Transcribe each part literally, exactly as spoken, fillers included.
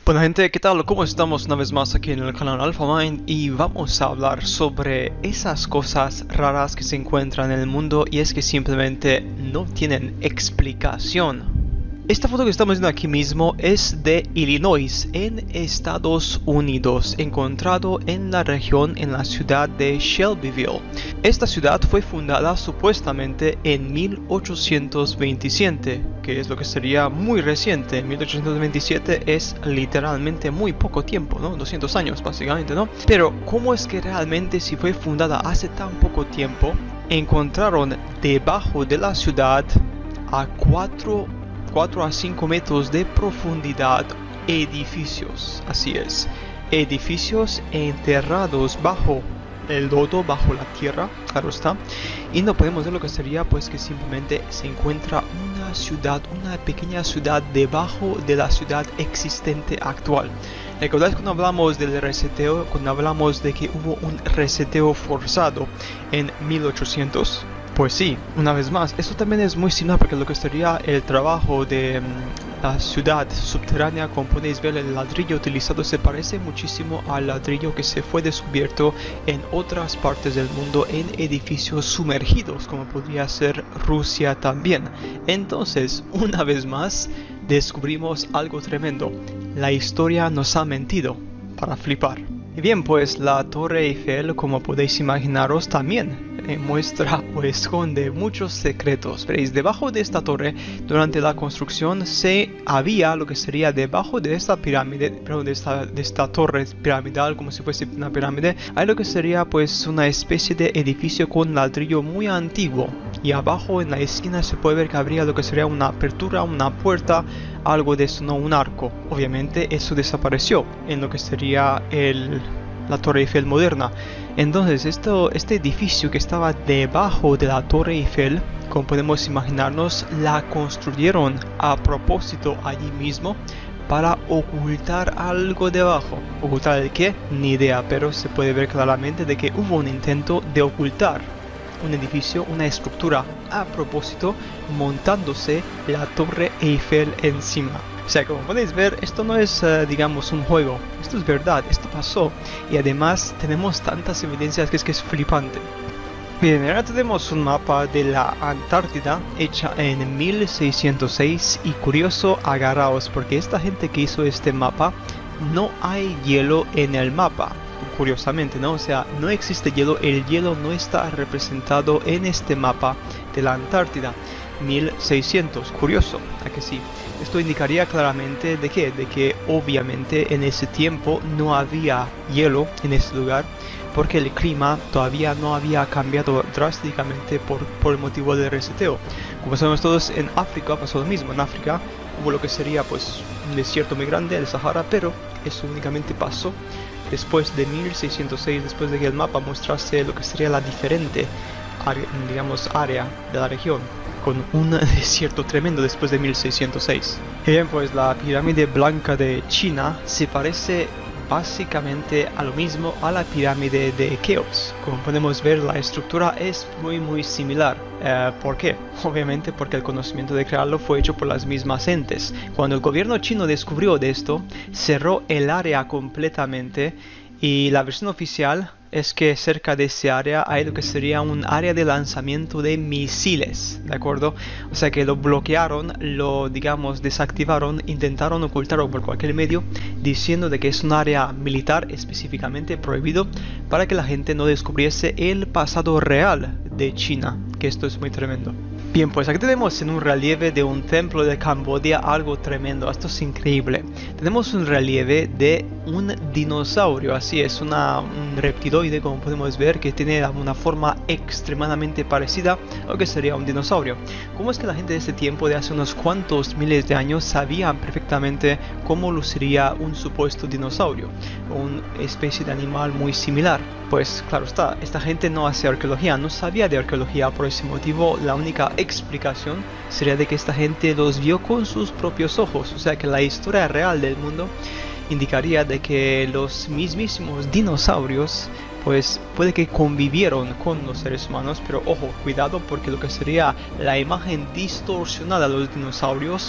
Bueno gente, ¿qué tal? ¿Cómo estamos una vez más aquí en el canal AlphaMind? Y vamos a hablar sobre esas cosas raras que se encuentran en el mundo y es que simplemente no tienen explicación. Esta foto que estamos viendo aquí mismo es de Illinois, en Estados Unidos, encontrado en la región en la ciudad de Shelbyville. Esta ciudad fue fundada supuestamente en mil ochocientos veintisiete, que es lo que sería muy reciente. mil ochocientos veintisiete es literalmente muy poco tiempo, ¿no? doscientos años básicamente, ¿no? Pero ¿cómo es que realmente si fue fundada hace tan poco tiempo, encontraron debajo de la ciudad a cuatro a cinco metros de profundidad edificios? Así es, edificios enterrados bajo el lodo, bajo la tierra, claro está. Y no podemos ver lo que sería pues que simplemente se encuentra una ciudad, una pequeña ciudad debajo de la ciudad existente actual. ¿Recordáis cuando hablamos del reseteo, cuando hablamos de que hubo un reseteo forzado en mil ochocientos? Pues sí, una vez más, esto también es muy similar porque lo que sería el trabajo de um, la ciudad subterránea, como podéis ver, el ladrillo utilizado se parece muchísimo al ladrillo que se fue descubierto en otras partes del mundo en edificios sumergidos, como podría ser Rusia también. Entonces, una vez más, descubrimos algo tremendo. La historia nos ha mentido para flipar. Y bien, pues la Torre Eiffel, como podéis imaginaros, también eh, muestra o esconde muchos secretos. Veréis, debajo de esta torre, durante la construcción, se había lo que sería debajo de esta pirámide, perdón, de esta, de esta torre piramidal, como si fuese una pirámide, hay lo que sería pues una especie de edificio con ladrillo muy antiguo. Y abajo en la esquina se puede ver que habría lo que sería una apertura, una puerta, algo de eso, no un arco. Obviamente eso desapareció en lo que sería el, la Torre Eiffel moderna. Entonces esto, este edificio que estaba debajo de la Torre Eiffel, como podemos imaginarnos, la construyeron a propósito allí mismo para ocultar algo debajo. ¿Ocultar el qué? Ni idea, pero se puede ver claramente de que hubo un intento de ocultar un edificio, una estructura a propósito, montándose la Torre Eiffel encima. O sea, como podéis ver, esto no es, uh, digamos, un juego. Esto es verdad, esto pasó. Y además tenemos tantas evidencias que es que es flipante. Bien, ahora tenemos un mapa de la Antártida hecha en mil seiscientos seis. Y curioso, agarraos, porque esta gente que hizo este mapa, no hay hielo en el mapa. Curiosamente, ¿no? O sea, no existe hielo, el hielo no está representado en este mapa de la Antártida. mil seiscientos, curioso, ¿a que sí? Esto indicaría claramente de qué, de que obviamente en ese tiempo no había hielo en ese lugar, porque el clima todavía no había cambiado drásticamente por, por el motivo del reseteo. Como sabemos todos, en África pasó lo mismo. En África hubo lo que sería pues un desierto muy grande, el Sahara, pero eso únicamente pasó después de mil seiscientos seis, después de que el mapa mostrase lo que sería la diferente, digamos, área de la región, con un desierto tremendo después de mil seiscientos seis. Y bien, pues la pirámide blanca de China se parece básicamente a lo mismo a la pirámide de Keops. Como podemos ver, la estructura es muy muy similar. Eh, ¿Por qué? Obviamente porque el conocimiento de crearlo fue hecho por las mismas entes. Cuando el gobierno chino descubrió de esto, cerró el área completamente y la versión oficial es que cerca de ese área hay lo que sería un área de lanzamiento de misiles, ¿de acuerdo? O sea que lo bloquearon, lo digamos desactivaron, intentaron ocultarlo por cualquier medio, diciendo de que es un área militar específicamente prohibido para que la gente no descubriese el pasado real de China, que esto es muy tremendo. Bien, pues aquí tenemos en un relieve de un templo de Camboya algo tremendo, esto es increíble. Tenemos un relieve de un dinosaurio, así es, una, un reptiloide, como podemos ver, que tiene una forma extremadamente parecida a lo que sería un dinosaurio. ¿Cómo es que la gente de este tiempo, de hace unos cuantos miles de años, sabían perfectamente cómo luciría un supuesto dinosaurio? Una especie de animal muy similar. Pues claro está, esta gente no hace arqueología, no sabía de arqueología, por ese motivo la única explicación sería de que esta gente los vio con sus propios ojos. O sea que la historia real del mundo indicaría de que los mismísimos dinosaurios pues puede que convivieron con los seres humanos, pero ojo, cuidado, porque lo que sería la imagen distorsionada de los dinosaurios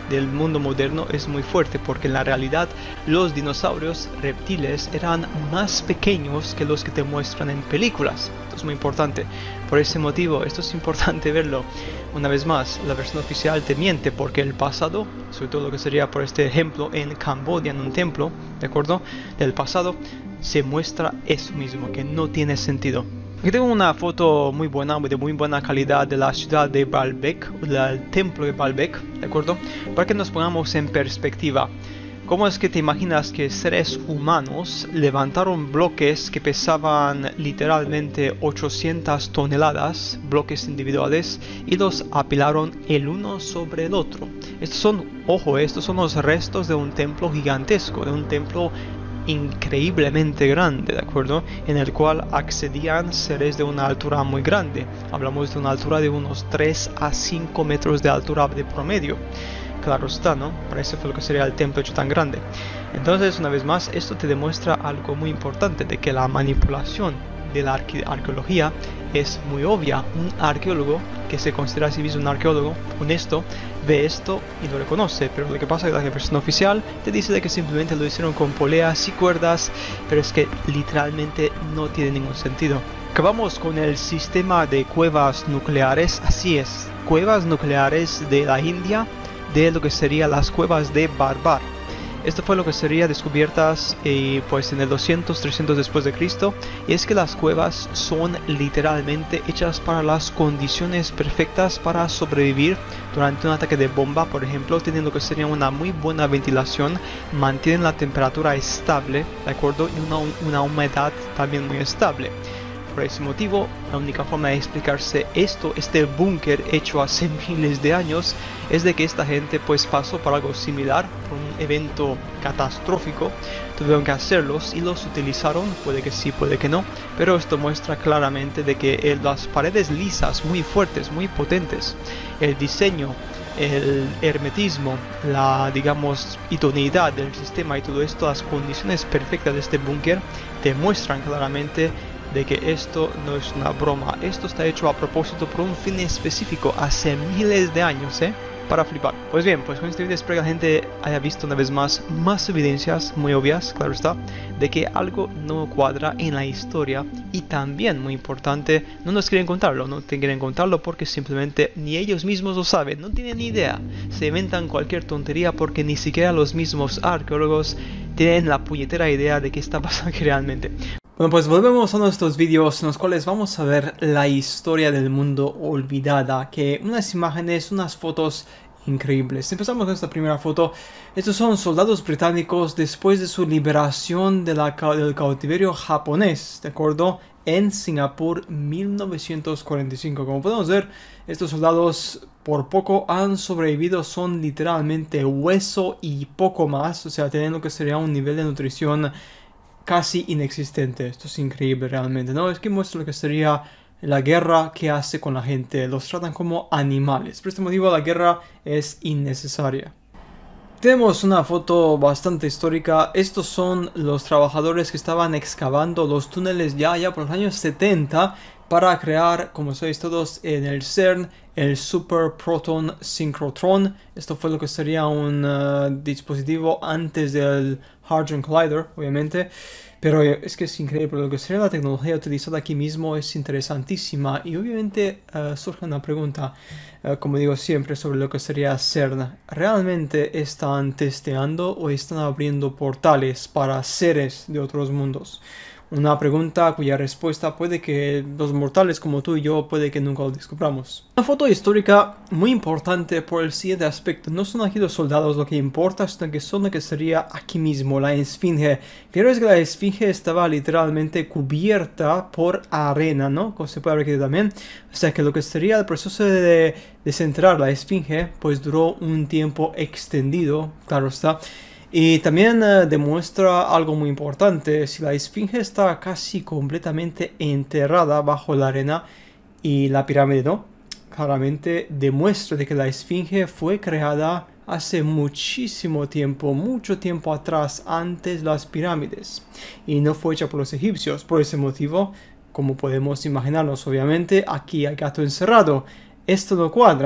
del mundo moderno es muy fuerte, porque en la realidad los dinosaurios reptiles eran más pequeños que los que te muestran en películas. Esto es muy importante. Por ese motivo, esto es importante verlo. Una vez más, la versión oficial te miente, porque el pasado, sobre todo lo que sería por este ejemplo en Camboya, en un templo, ¿de acuerdo? Del pasado, se muestra eso mismo, que no tiene sentido. Aquí tengo una foto muy buena, de muy buena calidad, de la ciudad de Baalbek, del templo de Baalbek, ¿de acuerdo? Para que nos pongamos en perspectiva. ¿Cómo es que te imaginas que seres humanos levantaron bloques que pesaban literalmente ochocientas toneladas, bloques individuales, y los apilaron el uno sobre el otro? Estos son, ojo, estos son los restos de un templo gigantesco, de un templo increíblemente grande, ¿de acuerdo? En el cual accedían seres de una altura muy grande. Hablamos de una altura de unos tres a cinco metros de altura de promedio. Claro está, ¿no? Para eso fue lo que sería el templo hecho tan grande. Entonces, una vez más, esto te demuestra algo muy importante, de que la manipulación de la arque arqueología es muy obvia. Un arqueólogo que se considera a sí mismo un arqueólogo honesto ve esto y lo reconoce, pero lo que pasa es que la versión oficial te dice de que simplemente lo hicieron con poleas y cuerdas, pero es que literalmente no tiene ningún sentido. Acabamos con el sistema de cuevas nucleares. Así es, cuevas nucleares de la India, de lo que serían las cuevas de Barbar. Esto fue lo que sería descubiertas eh, pues en el doscientos trescientos después de Cristo, y es que las cuevas son literalmente hechas para las condiciones perfectas para sobrevivir durante un ataque de bomba, por ejemplo. Tienen lo que sería una muy buena ventilación, mantienen la temperatura estable, ¿de acuerdo? Y una, una humedad también muy estable. Por ese motivo, la única forma de explicarse esto, este búnker hecho hace miles de años, es de que esta gente pues pasó por algo similar, por un evento catastrófico, tuvieron que hacerlos y los utilizaron, puede que sí, puede que no, pero esto muestra claramente de que eh, las paredes lisas, muy fuertes, muy potentes, el diseño, el hermetismo, la, digamos, idoneidad del sistema y todo esto, las condiciones perfectas de este búnker, demuestran claramente de que esto no es una broma. Esto está hecho a propósito por un fin específico hace miles de años, ¿eh? Para flipar. Pues bien, pues con este video espero que la gente haya visto una vez más más evidencias muy obvias, claro está, de que algo no cuadra en la historia, y también, muy importante, no nos quieren contarlo, no te quieren contarlo porque simplemente ni ellos mismos lo saben, no tienen ni idea, se inventan cualquier tontería porque ni siquiera los mismos arqueólogos tienen la puñetera idea de qué está pasando aquí realmente. Bueno, pues volvemos a nuestros vídeos en los cuales vamos a ver la historia del mundo olvidada, que unas imágenes, unas fotos increíbles. Empezamos con esta primera foto. Estos son soldados británicos después de su liberación de la, del cautiverio japonés, ¿de acuerdo? En Singapur, mil novecientos cuarenta y cinco. Como podemos ver, estos soldados por poco han sobrevivido, son literalmente hueso y poco más, o sea, tienen lo que sería un nivel de nutrición casi inexistente. Esto es increíble realmente, ¿no? Es que muestra lo que sería la guerra que hace con la gente. Los tratan como animales. Por este motivo la guerra es innecesaria. Tenemos una foto bastante histórica. Estos son los trabajadores que estaban excavando los túneles ya, ya por los años setenta para crear, como sabéis todos, en el CERN, el Super Proton Synchrotron. Esto fue lo que sería un uh, dispositivo antes del Hadron Collider, obviamente. Pero es que es increíble, lo que sería la tecnología utilizada aquí mismo es interesantísima. Y obviamente uh, surge una pregunta, uh, como digo siempre, sobre lo que sería CERN. ¿Realmente están testeando o están abriendo portales para seres de otros mundos? Una pregunta cuya respuesta puede que los mortales como tú y yo puede que nunca lo descubramos. Una foto histórica muy importante por el siguiente aspecto. No son aquí los soldados lo que importa, sino que son lo que sería aquí mismo, la esfinge. Pero es que la esfinge estaba literalmente cubierta por arena, ¿no? Como se puede ver aquí también. O sea que lo que sería el proceso de desenterrar la esfinge, pues duró un tiempo extendido, claro está. Y también uh, demuestra algo muy importante. Si la esfinge está casi completamente enterrada bajo la arena y la pirámide no, claramente demuestra de que la esfinge fue creada hace muchísimo tiempo, mucho tiempo atrás, antes de las pirámides, y no fue hecha por los egipcios. Por ese motivo, como podemos imaginarnos, obviamente aquí hay gato encerrado. Esto no cuadra.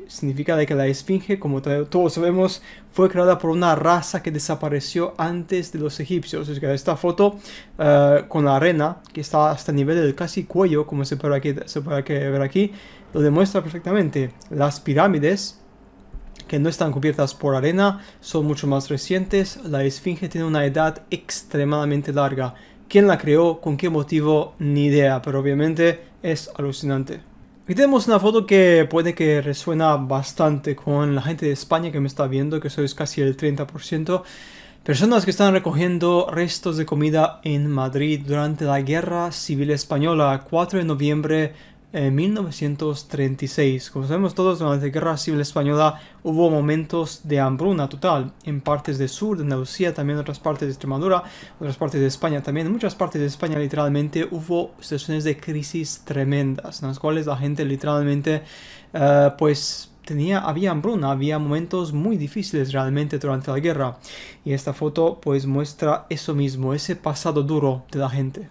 significa de que la esfinge, como todos sabemos, fue creada por una raza que desapareció antes de los egipcios. Es que esta foto uh, con la arena, que está hasta el nivel del casi cuello, como se puede, aquí, se puede aquí ver aquí, lo demuestra perfectamente. Las pirámides, que no están cubiertas por arena, son mucho más recientes. La esfinge tiene una edad extremadamente larga. ¿Quién la creó? ¿Con qué motivo? Ni idea, pero obviamente es alucinante. Aquí tenemos una foto que puede que resuena bastante con la gente de España que me está viendo, que sois casi el treinta por ciento. Personas que están recogiendo restos de comida en Madrid durante la Guerra Civil Española, cuatro de noviembre de mil novecientos treinta y seis. Como sabemos todos, durante la Guerra Civil Española hubo momentos de hambruna total en partes del sur de Andalucía, también en otras partes de Extremadura, otras partes de España también. En muchas partes de España literalmente hubo situaciones de crisis tremendas, en las cuales la gente literalmente uh, pues tenía, había hambruna, había momentos muy difíciles realmente durante la guerra. Y esta foto pues muestra eso mismo, ese pasado duro de la gente.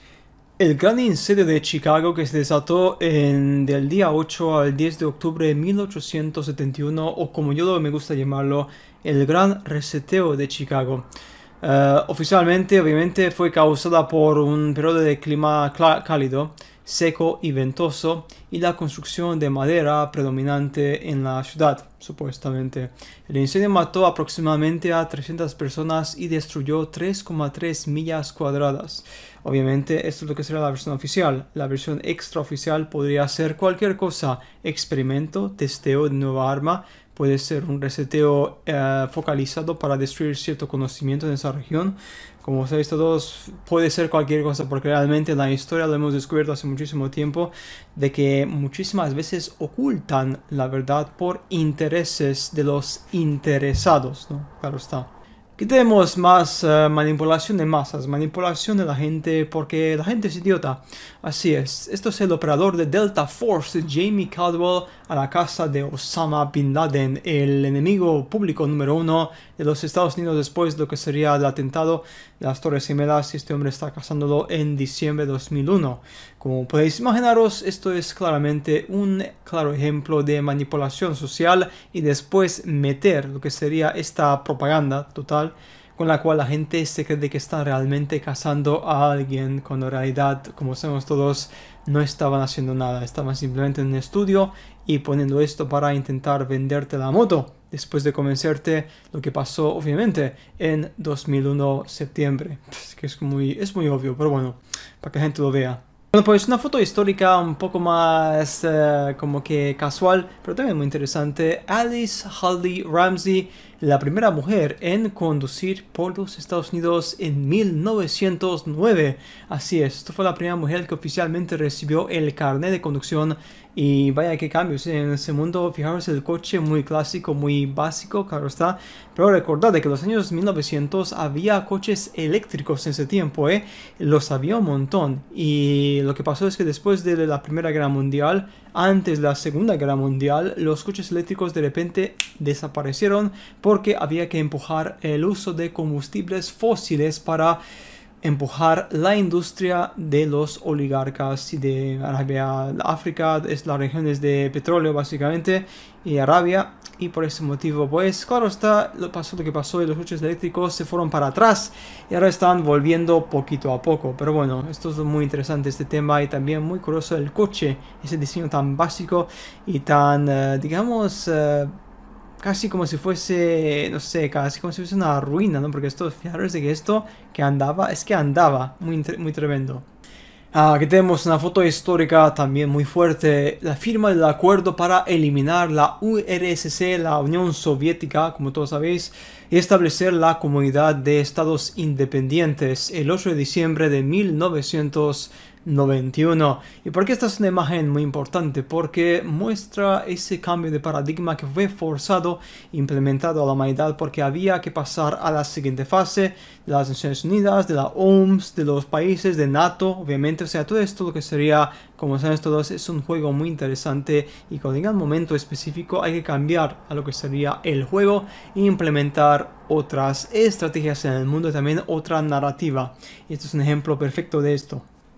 El gran incendio de Chicago, que se desató en, del día ocho al diez de octubre de mil ochocientos setenta y uno, o como yo me gusta llamarlo, el gran reseteo de Chicago. Uh, oficialmente, obviamente, fue causada por un periodo de clima cálido, seco y ventoso, y la construcción de madera predominante en la ciudad, supuestamente. El incendio mató aproximadamente a trescientas personas y destruyó tres coma tres millas cuadradas. Obviamente, esto es lo que será la versión oficial. La versión extraoficial podría ser cualquier cosa: experimento, testeo de nueva arma, puede ser un reseteo eh, focalizado para destruir cierto conocimiento en esa región. Como sabéis todos, puede ser cualquier cosa, porque realmente en la historia lo hemos descubierto hace muchísimo tiempo, de que muchísimas veces ocultan la verdad por intereses de los interesados, ¿no? Claro está. Aquí tenemos más uh, manipulación de masas, manipulación de la gente, porque la gente es idiota. Así es, esto es el operador de Delta Force, Jamie Caldwell, a la casa de Osama Bin Laden, el enemigo público número uno de los Estados Unidos después de lo que sería el atentado de las Torres Gemelas. Este hombre está cazándolo en diciembre de dos mil uno. Como podéis imaginaros, esto es claramente un claro ejemplo de manipulación social y después meter lo que sería esta propaganda total con la cual la gente se cree que está realmente cazando a alguien, cuando en realidad, como sabemos todos, no estaban haciendo nada, estaban simplemente en un estudio y poniendo esto para intentar venderte la moto, después de convencerte lo que pasó obviamente en dos mil uno septiembre, que es muy, es muy obvio, pero bueno, para que la gente lo vea. Bueno, pues una foto histórica un poco más uh, como que casual, pero también muy interesante. Alice Haley Ramsey, la primera mujer en conducir por los Estados Unidos en mil novecientos nueve. Así es, esto fue la primera mujer que oficialmente recibió el carnet de conducción. Y vaya que cambios en ese mundo. Fijaros, el coche muy clásico, muy básico, claro está. Pero recordad que en los años mil novecientos había coches eléctricos en ese tiempo, ¿eh? Los había un montón. Y lo que pasó es que después de la Primera Guerra Mundial, antes de la Segunda Guerra Mundial, los coches eléctricos de repente desaparecieron porque había que empujar el uso de combustibles fósiles para empujar la industria de los oligarcas y de Arabia. África es las regiones de petróleo básicamente, y Arabia, y por ese motivo pues claro está, lo pasó lo que pasó y los coches eléctricos se fueron para atrás y ahora están volviendo poquito a poco. Pero bueno, esto es muy interesante este tema, y también muy curioso el coche, ese diseño tan básico y tan uh, digamos uh, casi como si fuese, no sé, casi como si fuese una ruina, ¿no? Porque esto, fijaros de que esto que andaba, es que andaba, muy, muy tremendo. Ah, aquí tenemos una foto histórica también muy fuerte, la firma del acuerdo para eliminar la U R S S, la Unión Soviética, como todos sabéis, y establecer la Comunidad de Estados Independientes el ocho de diciembre de mil novecientos noventa y uno. ¿Y por qué esta es una imagen muy importante? Porque muestra ese cambio de paradigma que fue forzado, implementado a la humanidad, porque había que pasar a la siguiente fase de las Naciones Unidas, de la O M S, de los países de NATO, obviamente. O sea, todo esto lo que sería, como saben todos, es un juego muy interesante, y cuando llega el momento específico hay que cambiar a lo que sería el juego e implementar otras estrategias en el mundo, y también otra narrativa. Y esto es un ejemplo perfecto de esto.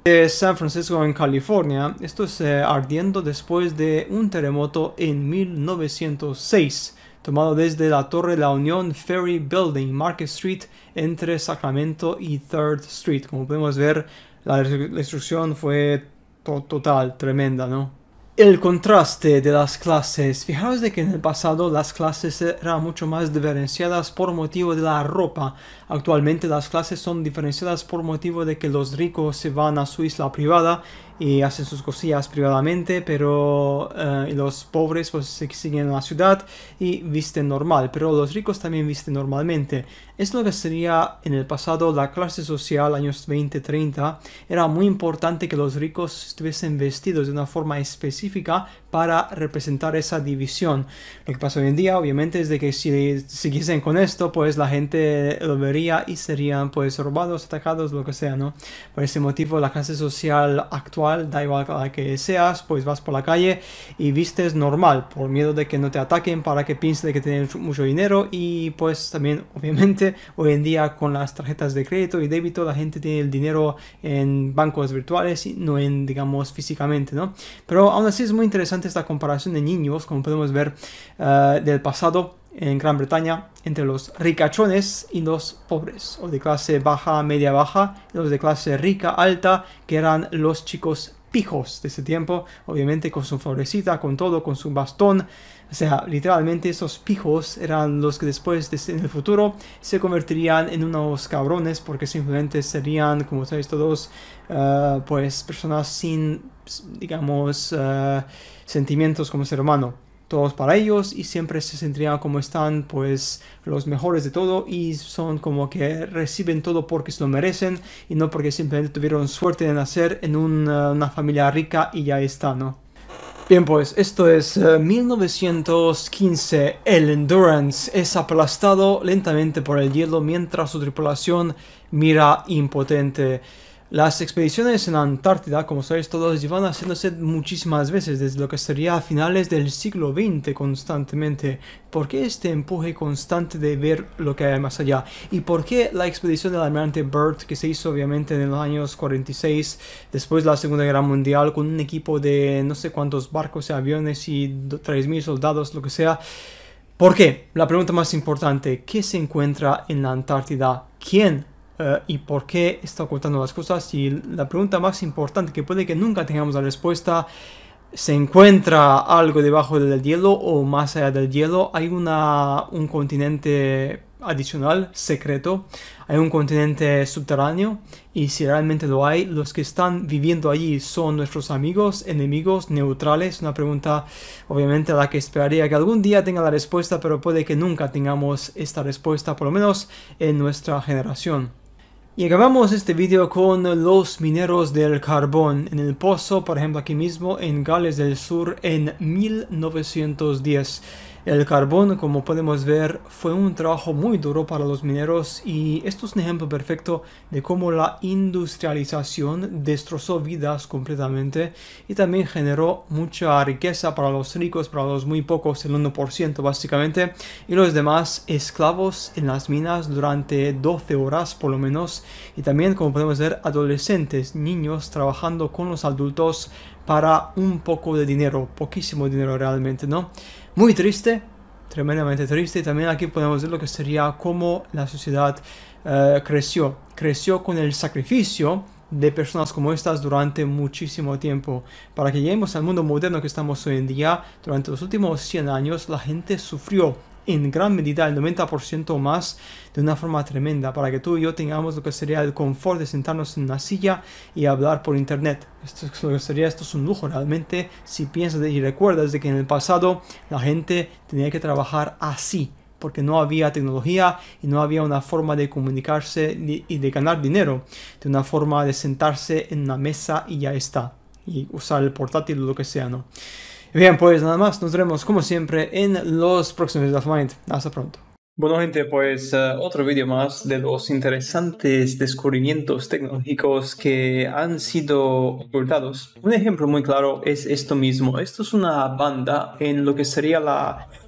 De San Francisco en California, esto se ardiendo después de un terremoto en mil novecientos seis, tomado desde la Torre de la Unión Ferry Building, Market Street, entre Sacramento y third Street. Como podemos ver, la destrucción fue to total, tremenda, ¿no? El contraste de las clases. Fijaos de que en el pasado las clases eran mucho más diferenciadas por motivo de la ropa. Actualmente las clases son diferenciadas por motivo de que los ricos se van a su isla privada y hacen sus cosillas privadamente, pero uh, los pobres pues se siguen en la ciudad y visten normal, pero los ricos también visten normalmente. Es lo que sería en el pasado la clase social, años veinte treinta. Era muy importante que los ricos estuviesen vestidos de una forma específica para representar esa división. Lo que pasa hoy en día, obviamente, es de que si siguiesen con esto, pues la gente lo vería y serían pues robados, atacados, lo que sea, ¿no? Por ese motivo, la clase social actual, da igual a la que seas, pues vas por la calle y vistes normal, por miedo de que no te ataquen, para que piensen que tienes mucho dinero. Y pues también, obviamente, hoy en día con las tarjetas de crédito y débito, la gente tiene el dinero en bancos virtuales y no en, digamos, físicamente, ¿no? Pero aún así es muy interesante esta comparación de niños, como podemos ver, uh, del pasado en Gran Bretaña, entre los ricachones y los pobres, o de clase baja, media, baja, y los de clase rica, alta, que eran los chicos pijos de ese tiempo, obviamente con su florecita, con todo, con su bastón. O sea, literalmente esos pijos eran los que después, en el futuro, se convertirían en unos cabrones, porque simplemente serían, como sabéis todos, uh, pues personas sin, digamos, uh, sentimientos como ser humano. Todos para ellos y siempre se sentirían como están, pues los mejores de todo, y son como que reciben todo porque se lo merecen y no porque simplemente tuvieron suerte de nacer en una, una familia rica y ya está, ¿no? Bien, pues esto es uh, mil novecientos quince. El Endurance es aplastado lentamente por el hielo mientras su tripulación mira impotente. Las expediciones en la Antártida, como sabéis todos, llevan haciéndose muchísimas veces desde lo que sería a finales del siglo veinte constantemente. ¿Por qué este empuje constante de ver lo que hay más allá? ¿Y por qué la expedición del almirante Byrd, que se hizo obviamente en los años cuarenta y seis, después de la Segunda Guerra Mundial, con un equipo de no sé cuántos barcos y aviones y tres mil soldados, lo que sea? ¿Por qué? La pregunta más importante, ¿qué se encuentra en la Antártida? ¿Quién? Uh, y por qué está ocultando las cosas? Y la pregunta más importante, que puede que nunca tengamos la respuesta, ¿se encuentra algo debajo del hielo o más allá del hielo? ¿Hay una, un continente adicional, secreto? ¿Hay un continente subterráneo? Y si realmente lo hay, ¿los que están viviendo allí son nuestros amigos, enemigos, neutrales? Una pregunta obviamente a la que esperaría que algún día tenga la respuesta, pero puede que nunca tengamos esta respuesta, por lo menos en nuestra generación. Y acabamos este vídeo con los mineros del carbón en el pozo, por ejemplo aquí mismo en Gales del Sur en mil novecientos diez. El carbón, como podemos ver, fue un trabajo muy duro para los mineros, y esto es un ejemplo perfecto de cómo la industrialización destrozó vidas completamente y también generó mucha riqueza para los ricos, para los muy pocos, el uno por ciento básicamente, y los demás esclavos en las minas durante doce horas por lo menos, y también, como podemos ver, adolescentes, niños trabajando con los adultos para un poco de dinero, poquísimo dinero realmente, ¿no? Muy triste, tremendamente triste. Y también aquí podemos ver lo que sería cómo la sociedad uh, creció. Creció con el sacrificio de personas como estas durante muchísimo tiempo. Para que lleguemos al mundo moderno que estamos hoy en día, durante los últimos cien años, la gente sufrió en gran medida, el noventa por ciento más, de una forma tremenda, para que tú y yo tengamos lo que sería el confort de sentarnos en una silla y hablar por internet. Esto es lo que sería, esto es un lujo realmente, si piensas y recuerdas de que en el pasado la gente tenía que trabajar así, porque no había tecnología y no había una forma de comunicarse y de ganar dinero, de una forma de sentarse en una mesa y ya está, y usar el portátil o lo que sea, ¿no? Bien, pues nada más, nos veremos como siempre en los próximos videos de Alpha Mind. Hasta pronto. Bueno gente, pues uh, otro vídeo más de los interesantes descubrimientos tecnológicos que han sido ocultados. Un ejemplo muy claro es esto mismo. Esto es una banda en lo que sería la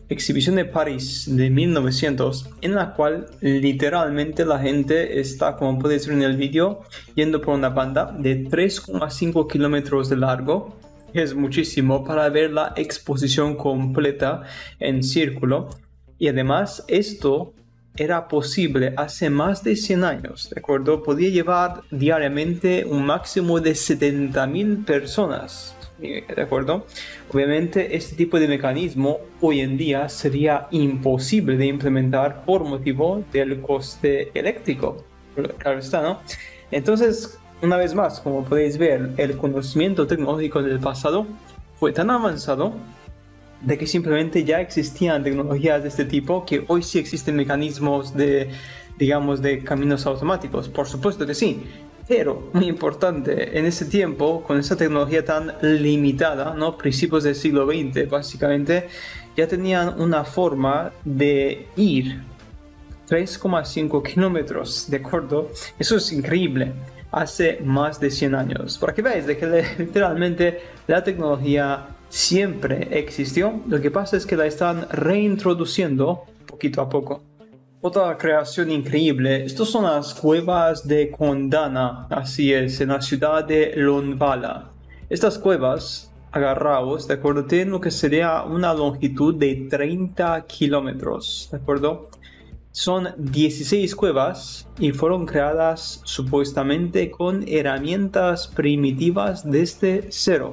exhibición de París de mil novecientos, en la cual literalmente la gente está, como podéis ver en el vídeo, yendo por una banda de tres coma cinco kilómetros de largo. Es muchísimo para ver la exposición completa en círculo. Y además esto era posible hace más de cien años, ¿de acuerdo? Podía llevar diariamente un máximo de setenta mil personas, ¿de acuerdo? Obviamente este tipo de mecanismo hoy en día sería imposible de implementar por motivo del coste eléctrico, claro está, ¿no? Entonces, una vez más, como podéis ver, el conocimiento tecnológico del pasado fue tan avanzado de que simplemente ya existían tecnologías de este tipo, que hoy sí existen mecanismos de, digamos, de caminos automáticos. Por supuesto que sí, pero muy importante, en ese tiempo, con esa tecnología tan limitada, ¿no? Principios del siglo veinte, básicamente, ya tenían una forma de ir tres coma cinco kilómetros, ¿de acuerdo? Eso es increíble. Hace más de cien años. Para que veáis de que literalmente la tecnología siempre existió. Lo que pasa es que la están reintroduciendo poquito a poco. Otra creación increíble. Estas son las cuevas de Kondana. Así es, en la ciudad de Lonvala. Estas cuevas, agarraos, ¿de acuerdo? Tienen lo que sería una longitud de treinta kilómetros, ¿de acuerdo? Son dieciséis cuevas y fueron creadas supuestamente con herramientas primitivas desde cero.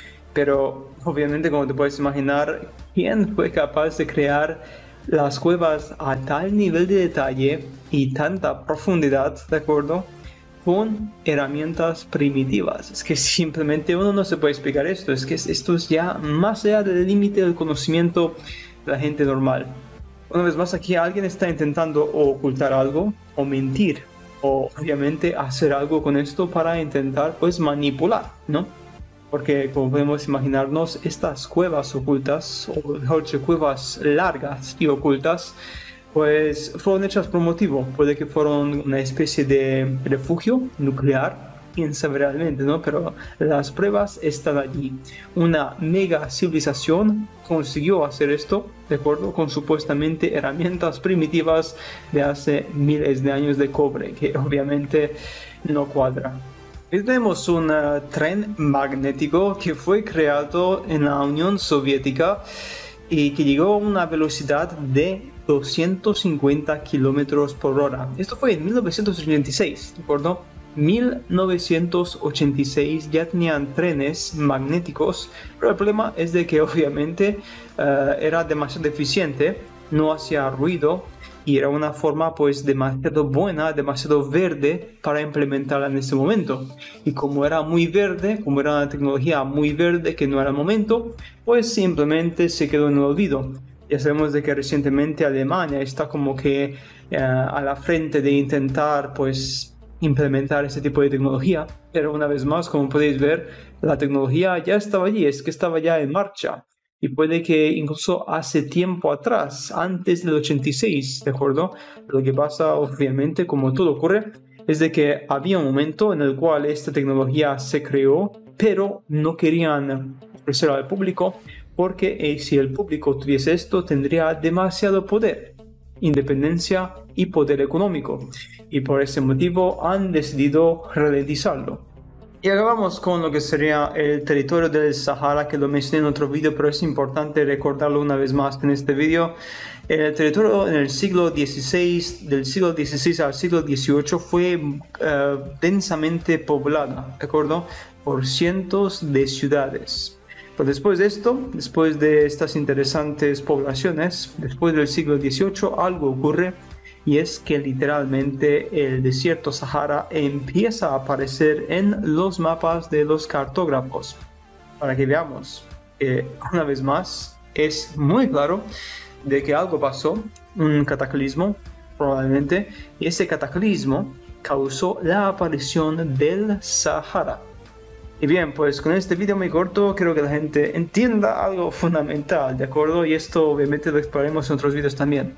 Pero obviamente, como te puedes imaginar, ¿quién fue capaz de crear las cuevas a tal nivel de detalle y tanta profundidad, de acuerdo, con herramientas primitivas? Es que simplemente uno no se puede explicar esto. Es que esto es ya más allá del límite del conocimiento de la gente normal. Una vez más, aquí alguien está intentando o ocultar algo, o mentir, o obviamente hacer algo con esto para intentar, pues, manipular, ¿no? Porque, como podemos imaginarnos, estas cuevas ocultas, o mejor dicho, cuevas largas y ocultas, pues fueron hechas por motivo. Puede que fueron una especie de refugio nuclear, quién sabe realmente, ¿no? Pero las pruebas están allí. Una mega civilización consiguió hacer esto, de acuerdo, con supuestamente herramientas primitivas de hace miles de años de cobre, que obviamente no cuadra. Aquí tenemos un uh, tren magnético que fue creado en la Unión Soviética y que llegó a una velocidad de doscientos cincuenta kilómetros por hora. Esto fue en mil novecientos ochenta y seis, ¿de acuerdo? mil novecientos ochenta y seis ya tenían trenes magnéticos, pero el problema es de que obviamente uh, era demasiado eficiente, no hacía ruido y era una forma pues demasiado buena, demasiado verde para implementarla en este momento. Y como era muy verde, como era una tecnología muy verde que no era el momento, pues simplemente se quedó en el olvido. Ya sabemos de que recientemente Alemania está como que uh, a la frente de intentar pues implementar este tipo de tecnología, pero una vez más, como podéis ver, la tecnología ya estaba allí, es que estaba ya en marcha, y puede que incluso hace tiempo atrás, antes del ochenta y seis, ¿de acuerdo? Lo que pasa, obviamente, como todo ocurre, es de que había un momento en el cual esta tecnología se creó, pero no querían ofrecerla al público, porque eh, si el público tuviese esto, tendría demasiado poder, independencia y poder económico, y por ese motivo han decidido ralentizarlo. Y acabamos con lo que sería el territorio del Sahara, que lo mencioné en otro vídeo, pero es importante recordarlo una vez más en este vídeo. El territorio en el siglo dieciséis, del siglo dieciséis al siglo dieciocho, fue uh, densamente poblado, ¿de acuerdo? Por cientos de ciudades. Pero después de esto, después de estas interesantes poblaciones, después del siglo dieciocho, algo ocurre, y es que literalmente el desierto Sahara empieza a aparecer en los mapas de los cartógrafos. Para que veamos que, una vez más, es muy claro de que algo pasó, un cataclismo probablemente, y ese cataclismo causó la aparición del Sahara. Y bien, pues con este vídeo muy corto creo que la gente entienda algo fundamental, ¿de acuerdo? Y esto obviamente lo exploraremos en otros vídeos también.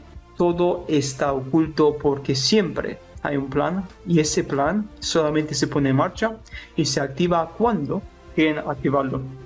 Todo está oculto porque siempre hay un plan, y ese plan solamente se pone en marcha y se activa cuando quieren activarlo.